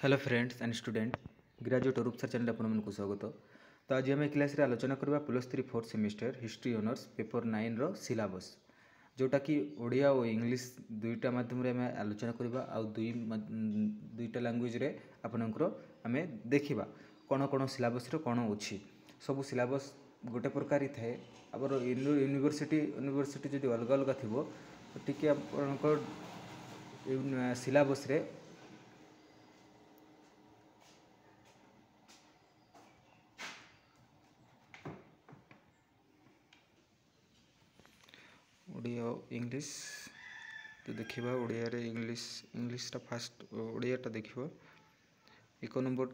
Hello friends and student graduate Rupsar channel आपको स्वागत। तो आज आम क्लास आलोचना करवा +3 4th semester history honours paper 9 रो सिलेबस जोटा कि ओडिया और इंग्लिश दुईटा माध्यम रे आम आलोचना करवा आउ दुईटा लैंग्वेज रे आपनकर आम देखा कौन कौन सिलेबस कौन अच्छी सब सिलेबस गोटे प्रकार ही थाए। आबर यूनिवर्सिटी जब अलग अलग थी टी आप सिलेबस रे ओडिया इंग्लिश तो देखा ओडिया रे इंग्लिशटा फास्ट ओडियाटा देखा 1 नंबर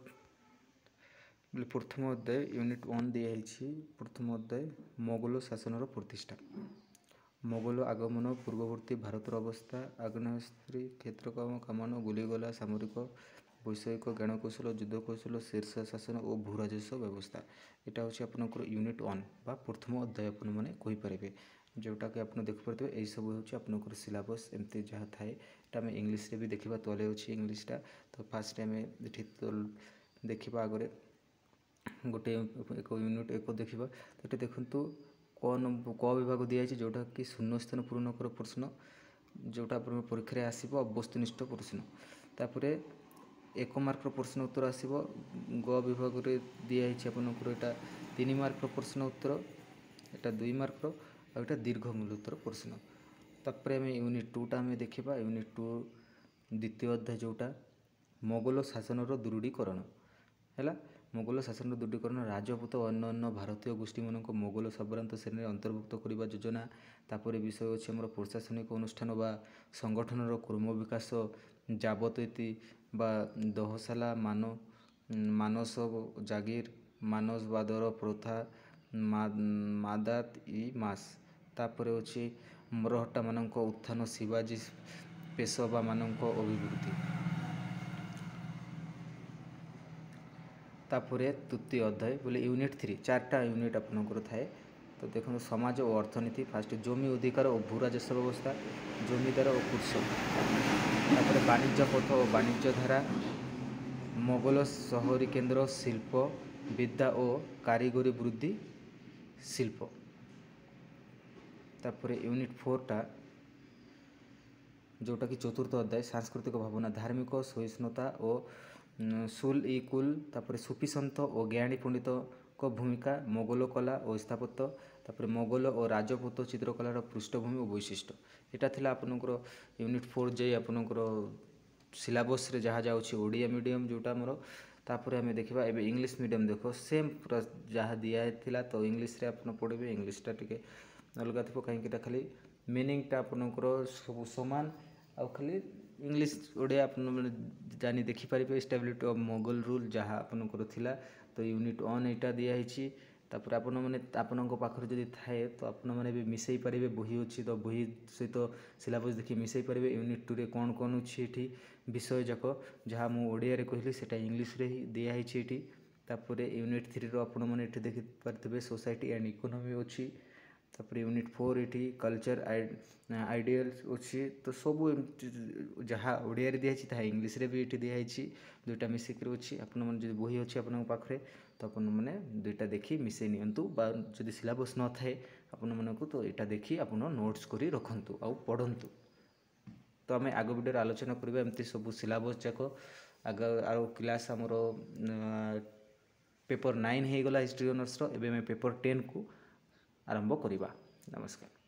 प्रथम अध्याय यूनिट 1 दिखाई। प्रथम अध्याय मोगल शासन प्रतिष्ठा मोगल आगमन पूर्ववर्ती भारतर अवस्था आग्नेयास्त्र क्षेत्र कामन गुलीगोला सामरिक वैषयिक ज्ञानकौशल युद्धकौशल शीर्ष शासन और भूराजस्व व्यवस्था यहाँ हूँ आपंकर यूनिट 1 बा प्रथम अध्याय आपरे जोटा कि आप देखिपे यही सब हूँ सिलेबस एमती जहाँ थाए आम इंग्लीश भी देखा तले अच्छी इंग्लीशटा। तो फास्ट आम ये देखा आगे गोटे एक यूनिट 1 देखा तो ये देखु क विभाग दिखाई जोटा कि शून्य स्थान पूरण कर प्रश्न जोटा परीक्षा आसो वस्तुनिष्ठ प्रश्न तापर 1 मार्क प्रश्न उत्तर आसो ग विभाग रे दिखाई आपंकर यहाँ 3 मार्क प्रश्न उत्तर यहाँ 2 मार्क और यहाँ दीर्घ मूल उत्तर प्रश्न। तापर आम यूनिट 2 आम देखा यूनिट 2 द्वितीय अध्याय जोटा मोगल शासन दृढ़ीकरण है। मोगल शासन दृढ़ीकरण राजपूत और अन्य भारतीय गोष्ठी मान मोगल साम्राज्य श्रेणी अंतर्भुक्त करने योजना तापर विषय अच्छे आम प्रशासनिक अनुष्ठान बा संगठन क्रम विकास जाबती बा दहशाला मानस जागीर मानसवादर प्रथा मादात इ मास तापर अच्छे मरहट्टा मान उत्थान शिवाजी पेशवा मान अभिवृद्धि तापर तृतीय अध्याय बोले यूनिट 3 4टा यूनिट आपंकर थाए। तो देखो समाज और अर्थनीति फास्ट जमी अधिकार और भूराजस्व व्यवस्था जमीदार और कृषक तापर वाणिज्य पथ और वाणिज्य धारा मोगल शहरी केन्द्र शिल्प विद्या और कारीगरी वृद्धि शिल्प तापर यूनिट 4टा जोटा कि चतुर्थ अध्याय सांस्कृतिक भावना धार्मिक सहिष्णुता और सुल इ कुल तापर सूफी सन्थ और ज्ञानी पंडित को भूमिका मोगल कला और स्थापत्य तापर मोगल और राजपूत चित्रकलार पृष्ठभूमि और वैशिष्ट्य यहाँ था आपंकर यूनिट 4 जाए आपंकर सिलेबस रे जहाँ जाऊँगी ओडिया मीडियम जोटा मोर तापर आम देखा एवं इंग्लिश मीडियम देख सेम जहाँ दिखाई तो इंग्लिश रे आप पढ़े इंग्लिशटा टी अलग थी कहीं खाली मिनिंगटा आपंकर सब सामान आ खाली इंग्लिश ओडिया आप जानी देखिपारे स्टेबिलिटी ऑफ मोगल रूल जहाँ आपंकर थिला। तो यूनिट 1 यहाँ दिखाई तापर आपण मैंने आपण पाखर जदि थाए तो आपण मैंने भी मिसई पारे बही अच्छी तो बही सहित सिलेबस देखिए मिसई पारे यूनिट 2 रे कौन कौन अच्छी विषय जाक जहाँ मुझे कहली से इंग्लिश रे ही दिखाई ये तापर यूनिट 3 रो आपण मैंने देखिपारे सोसाइटी एंड इकोनॉमी अच्छी तापर यूनिट 4 ये कल्चर आइडियल्स अच्छी तो सब जहाँ ओडिया दिखाई था इंग्लिश रे भी ये दिखाई दुईटा मिसिक अच्छी आपण मैंने बही अच्छी आप पाखे तो आप मैंने दुईटा देखी मिसई नियंतु बा जदि सिलेबस न थाए आपण मानक तो यहाँ देखी आप नोट्स करी रखंतु आउ पढ़ंतु। तो आम आग वीडियो आलोचना करबा एमती सब सिलेबस जाक आग आउ क्लास आमर पेपर 9 हो गला हिस्ट्री ऑनर्स रो एबे पेपर 10 को आरंभ करिबा। नमस्कार।